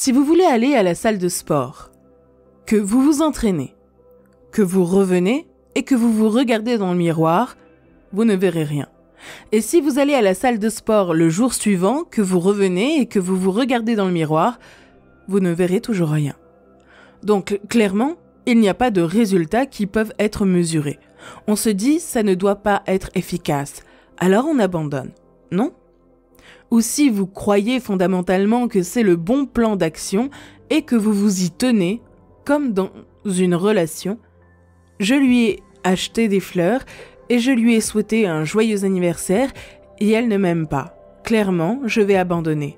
Si vous voulez aller à la salle de sport, que vous vous entraînez, que vous revenez et que vous vous regardez dans le miroir, vous ne verrez rien. Et si vous allez à la salle de sport le jour suivant, que vous revenez et que vous vous regardez dans le miroir, vous ne verrez toujours rien. Donc, clairement, il n'y a pas de résultats qui peuvent être mesurés. On se dit, ça ne doit pas être efficace. Alors on abandonne, non ? Ou si vous croyez fondamentalement que c'est le bon plan d'action et que vous vous y tenez, comme dans une relation, je lui ai acheté des fleurs et je lui ai souhaité un joyeux anniversaire et elle ne m'aime pas. Clairement, je vais abandonner.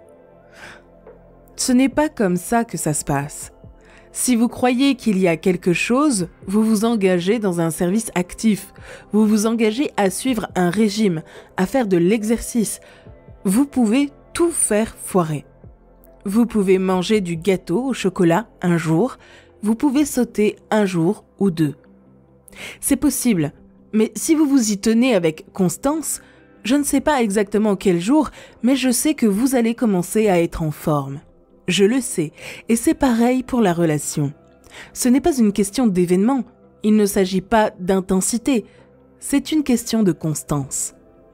Ce n'est pas comme ça que ça se passe. Si vous croyez qu'il y a quelque chose, vous vous engagez dans un service actif. Vous vous engagez à suivre un régime, à faire de l'exercice. Vous pouvez tout faire foirer. Vous pouvez manger du gâteau au chocolat un jour. Vous pouvez sauter un jour ou deux. C'est possible, mais si vous vous y tenez avec constance, je ne sais pas exactement quel jour, mais je sais que vous allez commencer à être en forme. Je le sais, et c'est pareil pour la relation. Ce n'est pas une question d'événement, il ne s'agit pas d'intensité, c'est une question de constance.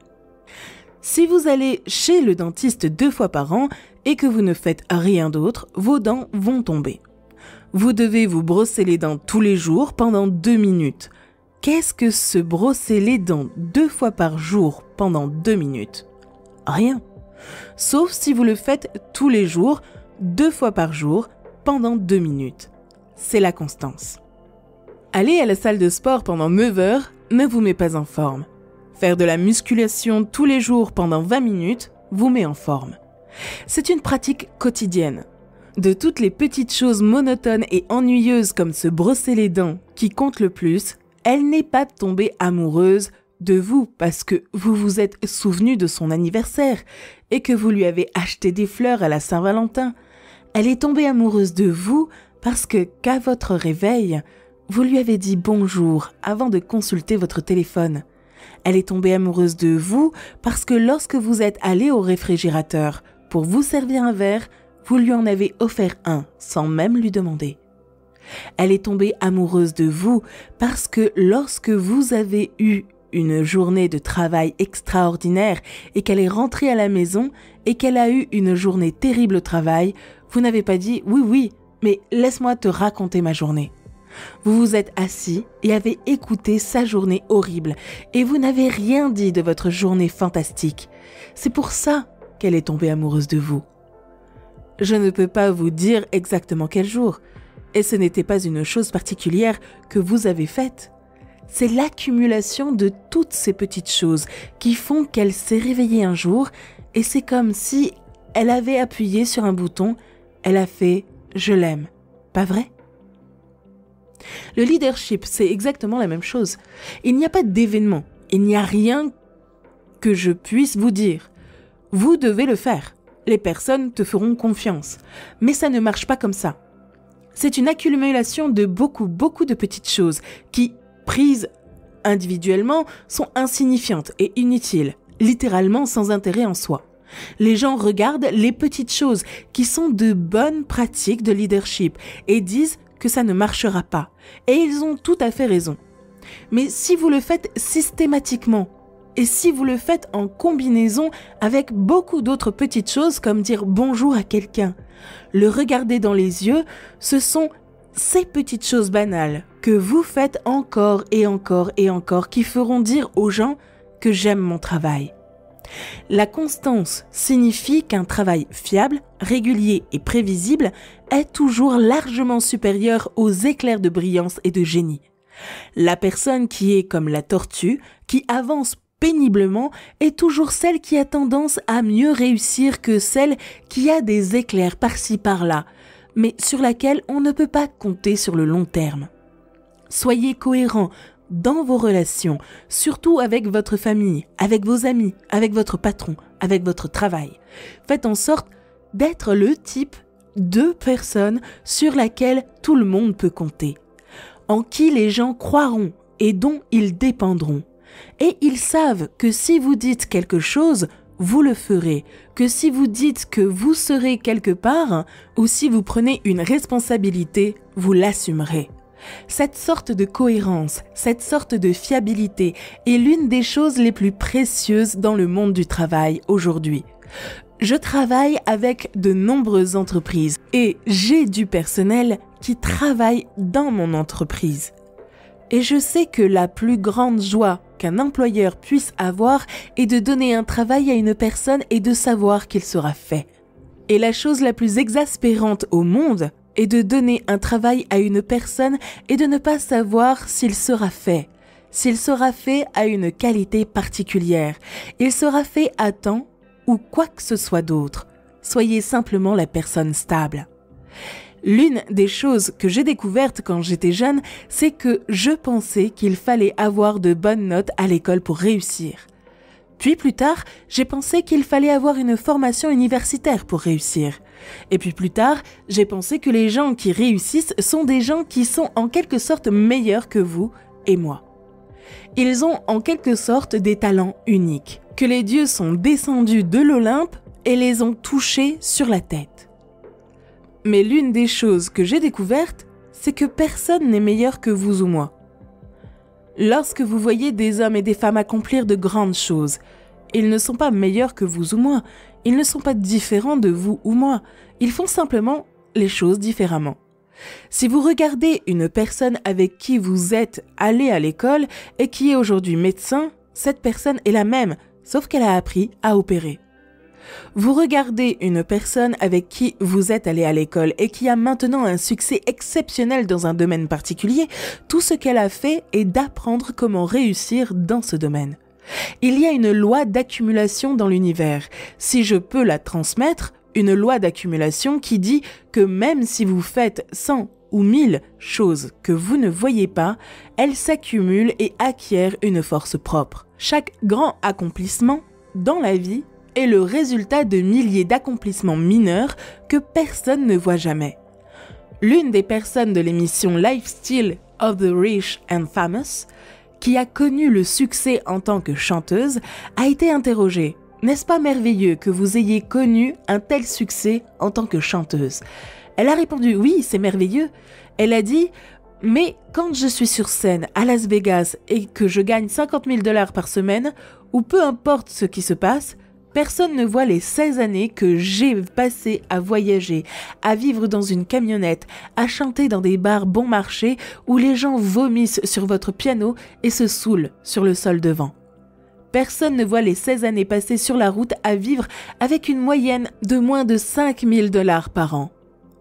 Si vous allez chez le dentiste 2 fois par an et que vous ne faites rien d'autre, vos dents vont tomber. Vous devez vous brosser les dents tous les jours pendant 2 minutes. Qu'est-ce que se brosser les dents 2 fois par jour pendant 2 minutes ? Rien. Sauf si vous le faites tous les jours, 2 fois par jour, pendant 2 minutes. C'est la constance. Aller à la salle de sport pendant 9 heures ne vous met pas en forme. Faire de la musculation tous les jours pendant 20 minutes vous met en forme. C'est une pratique quotidienne. De toutes les petites choses monotones et ennuyeuses comme se brosser les dents qui comptent le plus, elle n'est pas tombée amoureuse de vous parce que vous vous êtes souvenu de son anniversaire et que vous lui avez acheté des fleurs à la Saint-Valentin. Elle est tombée amoureuse de vous parce que, qu'à votre réveil, vous lui avez dit bonjour avant de consulter votre téléphone. Elle est tombée amoureuse de vous parce que lorsque vous êtes allé au réfrigérateur pour vous servir un verre, vous lui en avez offert un sans même lui demander. Elle est tombée amoureuse de vous parce que lorsque vous avez eu une journée de travail extraordinaire et qu'elle est rentrée à la maison et qu'elle a eu une journée terrible au travail, vous n'avez pas dit « oui, mais laisse-moi te raconter ma journée ». Vous vous êtes assis et avez écouté sa journée horrible et vous n'avez rien dit de votre journée fantastique. C'est pour ça qu'elle est tombée amoureuse de vous. Je ne peux pas vous dire exactement quel jour, et ce n'était pas une chose particulière que vous avez faite. C'est l'accumulation de toutes ces petites choses qui font qu'elle s'est réveillée un jour et c'est comme si elle avait appuyé sur un bouton, elle a fait « je l'aime ». Pas vrai ? Le leadership, c'est exactement la même chose. Il n'y a pas d'événement, il n'y a rien que je puisse vous dire. Vous devez le faire. Les personnes te feront confiance. Mais ça ne marche pas comme ça. C'est une accumulation de beaucoup de petites choses qui, prises individuellement, sont insignifiantes et inutiles, littéralement sans intérêt en soi. Les gens regardent les petites choses qui sont de bonnes pratiques de leadership et disent que ça ne marchera pas. Et ils ont tout à fait raison. Mais si vous le faites systématiquement, et si vous le faites en combinaison avec beaucoup d'autres petites choses comme dire bonjour à quelqu'un, le regarder dans les yeux, ce sont ces petites choses banales que vous faites encore et encore et encore qui feront dire aux gens que j'aime mon travail. La constance signifie qu'un travail fiable, régulier et prévisible est toujours largement supérieur aux éclairs de brillance et de génie. La personne qui est comme la tortue, qui avance péniblement, est toujours celle qui a tendance à mieux réussir que celle qui a des éclairs par-ci par-là, mais sur laquelle on ne peut pas compter sur le long terme. Soyez cohérents dans vos relations, surtout avec votre famille, avec vos amis, avec votre patron, avec votre travail. Faites en sorte d'être le type de personne sur laquelle tout le monde peut compter, en qui les gens croiront et dont ils dépendront. Et ils savent que si vous dites quelque chose, vous le ferez, que si vous dites que vous serez quelque part, ou si vous prenez une responsabilité, vous l'assumerez. Cette sorte de cohérence, cette sorte de fiabilité est l'une des choses les plus précieuses dans le monde du travail aujourd'hui. Je travaille avec de nombreuses entreprises et j'ai du personnel qui travaille dans mon entreprise. Et je sais que la plus grande joie qu'un employeur puisse avoir est de donner un travail à une personne et de savoir qu'il sera fait. Et la chose la plus exaspérante au monde est de donner un travail à une personne et de ne pas savoir s'il sera fait. S'il sera fait à une qualité particulière, il sera fait à temps ou quoi que ce soit d'autre. Soyez simplement la personne stable. L'une des choses que j'ai découvertes quand j'étais jeune, c'est que je pensais qu'il fallait avoir de bonnes notes à l'école pour réussir. Puis plus tard, j'ai pensé qu'il fallait avoir une formation universitaire pour réussir. Et puis plus tard, j'ai pensé que les gens qui réussissent sont des gens qui sont en quelque sorte meilleurs que vous et moi. Ils ont en quelque sorte des talents uniques, que les dieux sont descendus de l'Olympe et les ont touchés sur la tête. Mais l'une des choses que j'ai découvertes, c'est que personne n'est meilleur que vous ou moi. Lorsque vous voyez des hommes et des femmes accomplir de grandes choses, ils ne sont pas meilleurs que vous ou moi, ils ne sont pas différents de vous ou moi, ils font simplement les choses différemment. Si vous regardez une personne avec qui vous êtes allé à l'école et qui est aujourd'hui médecin, cette personne est la même, sauf qu'elle a appris à opérer. Vous regardez une personne avec qui vous êtes allé à l'école et qui a maintenant un succès exceptionnel dans un domaine particulier, tout ce qu'elle a fait est d'apprendre comment réussir dans ce domaine. Il y a une loi d'accumulation dans l'univers. Si je peux la transmettre, une loi d'accumulation qui dit que même si vous faites 100 ou 1000 choses que vous ne voyez pas, elles s'accumulent et acquièrent une force propre. Chaque grand accomplissement dans la vie est le résultat de milliers d'accomplissements mineurs que personne ne voit jamais. L'une des personnes de l'émission Lifestyle of the Rich and Famous, qui a connu le succès en tant que chanteuse, a été interrogée. N'est-ce pas merveilleux que vous ayez connu un tel succès en tant que chanteuse ? Elle a répondu oui, c'est merveilleux. Elle a dit mais quand je suis sur scène à Las Vegas et que je gagne 50 000 $ par semaine, ou peu importe ce qui se passe, personne ne voit les 16 années que j'ai passées à voyager, à vivre dans une camionnette, à chanter dans des bars bon marché où les gens vomissent sur votre piano et se saoulent sur le sol devant. Personne ne voit les 16 années passées sur la route à vivre avec une moyenne de moins de 5 000 $ par an.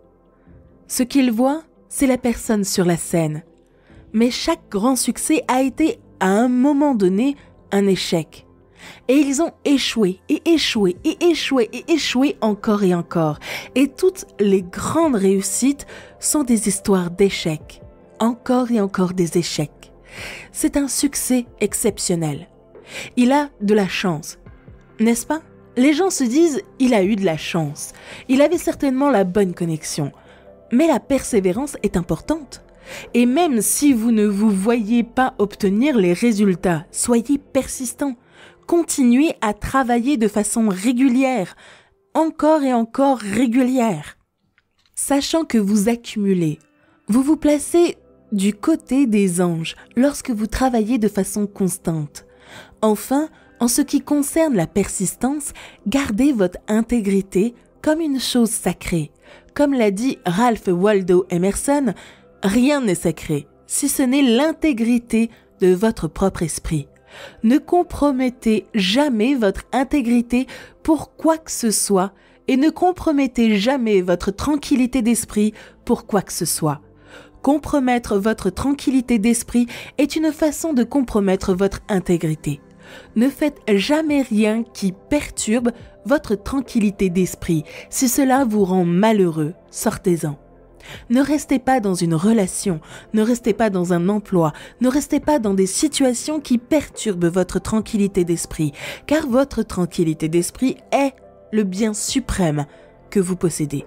Ce qu'ils voient, c'est la personne sur la scène. Mais chaque grand succès a été, à un moment donné, un échec. Et ils ont échoué, et échoué, et échoué, et échoué encore et encore. Et toutes les grandes réussites sont des histoires d'échecs. Encore et encore des échecs. C'est un succès exceptionnel. Il a de la chance, n'est-ce pas ? Les gens se disent « il a eu de la chance ». Il avait certainement la bonne connexion. Mais la persévérance est importante. Et même si vous ne vous voyez pas obtenir les résultats, soyez persistant. Continuez à travailler de façon régulière, encore et encore régulière. Sachant que vous accumulez, vous vous placez du côté des anges lorsque vous travaillez de façon constante. Enfin, en ce qui concerne la persistance, gardez votre intégrité comme une chose sacrée. Comme l'a dit Ralph Waldo Emerson, rien n'est sacré, si ce n'est l'intégrité de votre propre esprit. Ne compromettez jamais votre intégrité pour quoi que ce soit et ne compromettez jamais votre tranquillité d'esprit pour quoi que ce soit. Compromettre votre tranquillité d'esprit est une façon de compromettre votre intégrité. Ne faites jamais rien qui perturbe votre tranquillité d'esprit. Si cela vous rend malheureux, sortez-en. Ne restez pas dans une relation, ne restez pas dans un emploi, ne restez pas dans des situations qui perturbent votre tranquillité d'esprit, car votre tranquillité d'esprit est le bien suprême que vous possédez.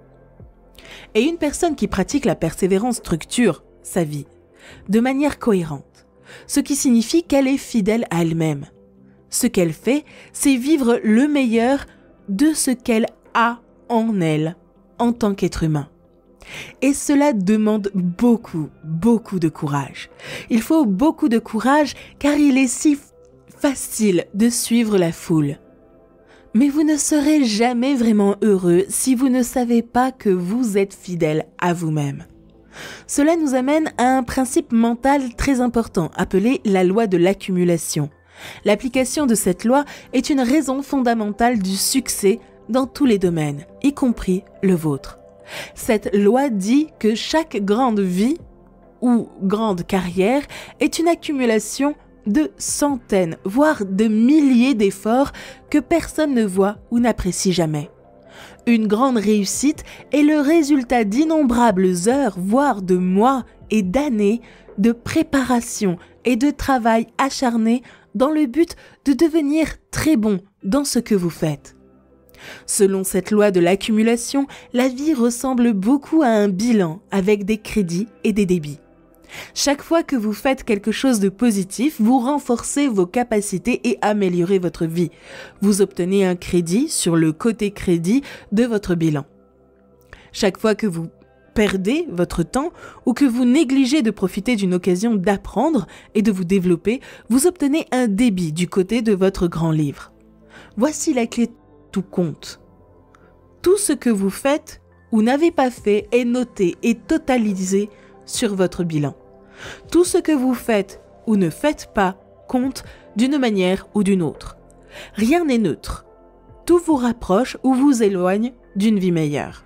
Et une personne qui pratique la persévérance structure sa vie de manière cohérente, ce qui signifie qu'elle est fidèle à elle-même. Ce qu'elle fait, c'est vivre le meilleur de ce qu'elle a en elle, en tant qu'être humain. Et cela demande beaucoup de courage. Il faut beaucoup de courage car il est si facile de suivre la foule. Mais vous ne serez jamais vraiment heureux si vous ne savez pas que vous êtes fidèle à vous-même. Cela nous amène à un principe mental très important, appelé la loi de l'accumulation. L'application de cette loi est une raison fondamentale du succès dans tous les domaines, y compris le vôtre. Cette loi dit que chaque grande vie ou grande carrière est une accumulation de centaines, voire de milliers d'efforts que personne ne voit ou n'apprécie jamais. Une grande réussite est le résultat d'innombrables heures, voire de mois et d'années de préparation et de travail acharné dans le but de devenir très bon dans ce que vous faites. Selon cette loi de l'accumulation, la vie ressemble beaucoup à un bilan avec des crédits et des débits. Chaque fois que vous faites quelque chose de positif, vous renforcez vos capacités et améliorez votre vie. Vous obtenez un crédit sur le côté crédit de votre bilan. Chaque fois que vous perdez votre temps ou que vous négligez de profiter d'une occasion d'apprendre et de vous développer, vous obtenez un débit du côté de votre grand livre. Voici la clé, tout compte. Tout ce que vous faites ou n'avez pas fait est noté et totalisé sur votre bilan. Tout ce que vous faites ou ne faites pas compte d'une manière ou d'une autre. Rien n'est neutre. Tout vous rapproche ou vous éloigne d'une vie meilleure.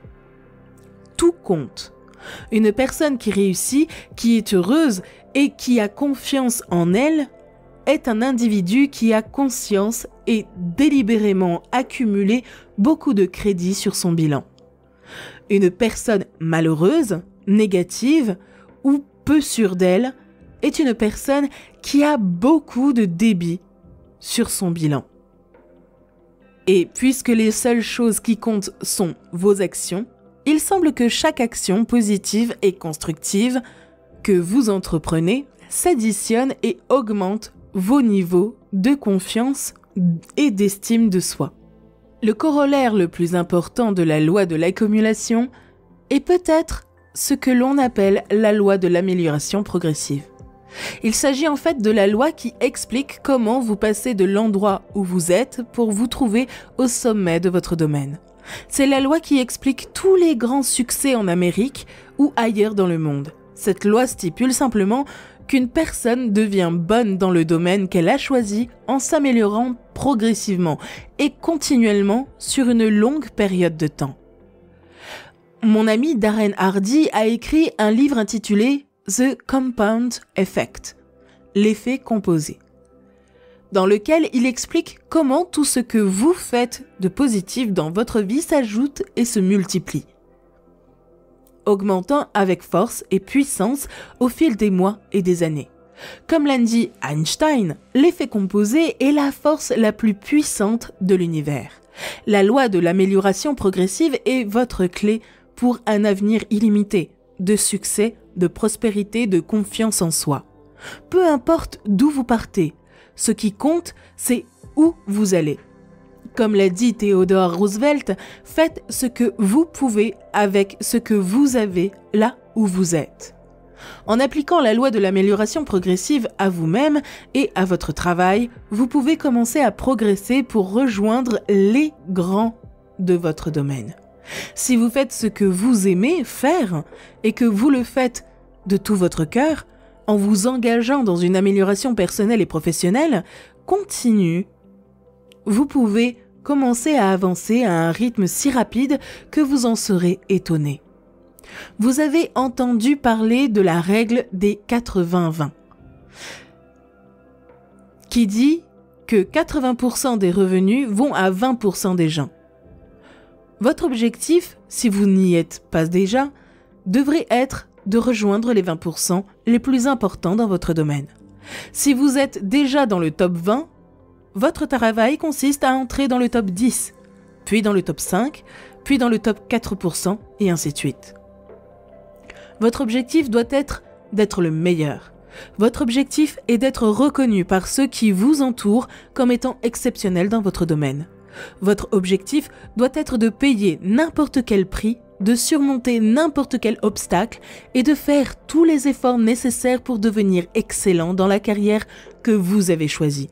Tout compte. Une personne qui réussit, qui est heureuse et qui a confiance en elle est un individu qui a conscience et délibérément accumulé beaucoup de crédits sur son bilan. Une personne malheureuse, négative ou peu sûre d'elle est une personne qui a beaucoup de débit sur son bilan. Et puisque les seules choses qui comptent sont vos actions, il semble que chaque action positive et constructive que vous entreprenez s'additionne et augmente vos niveaux de confiance et d'estime de soi. Le corollaire le plus important de la loi de l'accumulation est peut-être ce que l'on appelle la loi de l'amélioration progressive. Il s'agit en fait de la loi qui explique comment vous passez de l'endroit où vous êtes pour vous trouver au sommet de votre domaine. C'est la loi qui explique tous les grands succès en Amérique ou ailleurs dans le monde. Cette loi stipule simplement qu'une personne devient bonne dans le domaine qu'elle a choisi en s'améliorant progressivement et continuellement sur une longue période de temps. Mon ami Darren Hardy a écrit un livre intitulé The Compound Effect, l'effet composé, dans lequel il explique comment tout ce que vous faites de positif dans votre vie s'ajoute et se multiplie, augmentant avec force et puissance au fil des mois et des années. Comme l'a dit Einstein, l'effet composé est la force la plus puissante de l'univers. La loi de l'amélioration progressive est votre clé pour un avenir illimité, de succès, de prospérité, de confiance en soi. Peu importe d'où vous partez, ce qui compte, c'est où vous allez. Comme l'a dit Theodore Roosevelt, faites ce que vous pouvez avec ce que vous avez là où vous êtes. En appliquant la loi de l'amélioration progressive à vous-même et à votre travail, vous pouvez commencer à progresser pour rejoindre les grands de votre domaine. Si vous faites ce que vous aimez faire et que vous le faites de tout votre cœur, en vous engageant dans une amélioration personnelle et professionnelle continue, vous pouvez commencer à avancer à un rythme si rapide que vous en serez étonné. Vous avez entendu parler de la règle des 80-20, qui dit que 80% des revenus vont à 20% des gens. Votre objectif, si vous n'y êtes pas déjà, devrait être de rejoindre les 20% les plus importants dans votre domaine. Si vous êtes déjà dans le top 20, votre travail consiste à entrer dans le top 10, puis dans le top 5, puis dans le top 4% et ainsi de suite. Votre objectif doit être d'être le meilleur. Votre objectif est d'être reconnu par ceux qui vous entourent comme étant exceptionnel dans votre domaine. Votre objectif doit être de payer n'importe quel prix, de surmonter n'importe quel obstacle et de faire tous les efforts nécessaires pour devenir excellent dans la carrière que vous avez choisie.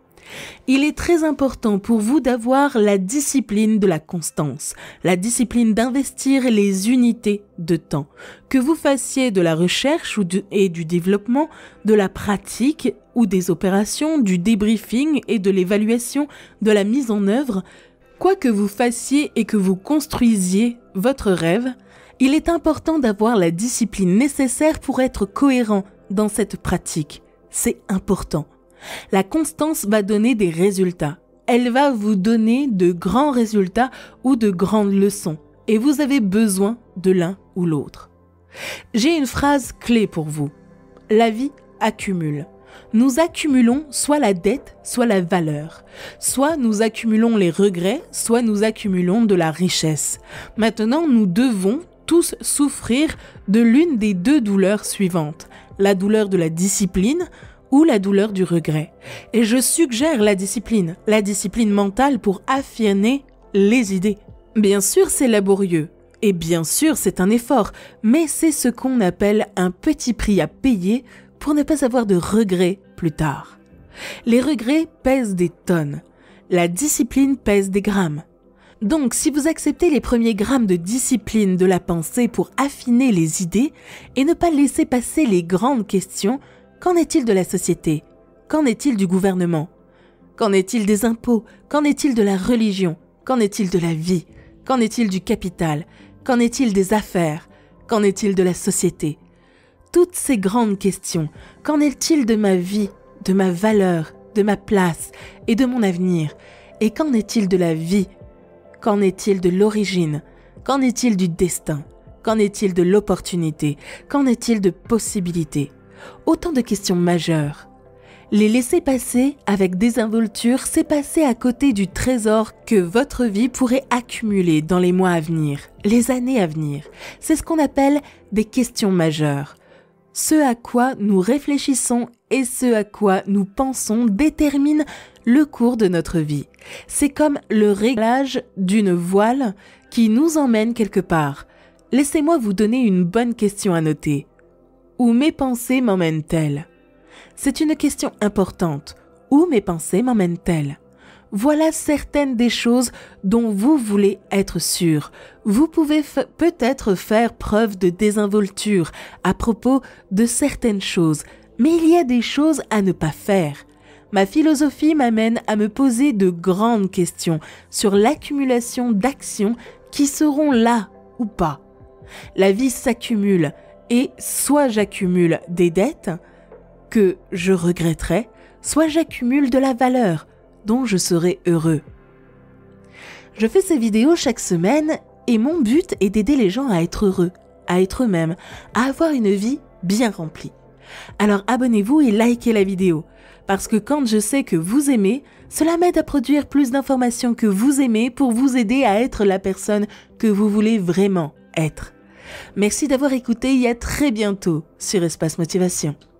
Il est très important pour vous d'avoir la discipline de la constance, la discipline d'investir les unités de temps. Que vous fassiez de la recherche et du développement, de la pratique ou des opérations, du débriefing et de l'évaluation, de la mise en œuvre, quoi que vous fassiez et que vous construisiez votre rêve, il est important d'avoir la discipline nécessaire pour être cohérent dans cette pratique. C'est important. La constance va donner des résultats. Elle va vous donner de grands résultats ou de grandes leçons. Et vous avez besoin de l'un ou l'autre. J'ai une phrase clé pour vous. La vie accumule. Nous accumulons soit la dette, soit la valeur. Soit nous accumulons les regrets, soit nous accumulons de la richesse. Maintenant, nous devons tous souffrir de l'une des deux douleurs suivantes. La douleur de la discipline ou la douleur du regret. Et je suggère la discipline mentale pour affiner les idées. Bien sûr, c'est laborieux. Et bien sûr, c'est un effort. Mais c'est ce qu'on appelle un petit prix à payer pour ne pas avoir de regrets plus tard. Les regrets pèsent des tonnes. La discipline pèse des grammes. Donc, si vous acceptez les premiers grammes de discipline de la pensée pour affiner les idées et ne pas laisser passer les grandes questions, qu'en est-il de la société? Qu'en est-il du gouvernement? Qu'en est-il des impôts? Qu'en est-il de la religion? Qu'en est-il de la vie? Qu'en est-il du capital? Qu'en est-il des affaires? Qu'en est-il de la société? Toutes ces grandes questions, qu'en est-il de ma vie, de ma valeur, de ma place et de mon avenir? Et qu'en est-il de la vie? Qu'en est-il de l'origine? Qu'en est-il du destin? Qu'en est-il de l'opportunité? Qu'en est-il de possibilités? Autant de questions majeures. Les laisser passer avec désinvolture, c'est passer à côté du trésor que votre vie pourrait accumuler dans les mois à venir, les années à venir. C'est ce qu'on appelle des questions majeures. Ce à quoi nous réfléchissons et ce à quoi nous pensons détermine le cours de notre vie. C'est comme le réglage d'une voile qui nous emmène quelque part. Laissez-moi vous donner une bonne question à noter. Où mes pensées m'emmènent-elles? C'est une question importante. Où mes pensées m'emmènent-elles? Voilà certaines des choses dont vous voulez être sûr. Vous pouvez peut-être faire preuve de désinvolture à propos de certaines choses, mais il y a des choses à ne pas faire. Ma philosophie m'amène à me poser de grandes questions sur l'accumulation d'actions qui seront là ou pas. La vie s'accumule et soit j'accumule des dettes que je regretterai, soit j'accumule de la valeur dont je serai heureux. Je fais ces vidéos chaque semaine et mon but est d'aider les gens à être heureux, à être eux-mêmes, à avoir une vie bien remplie. Alors abonnez-vous et likez la vidéo, parce que quand je sais que vous aimez, cela m'aide à produire plus d'informations que vous aimez pour vous aider à être la personne que vous voulez vraiment être. Merci d'avoir écouté et à très bientôt sur Espace Motivation.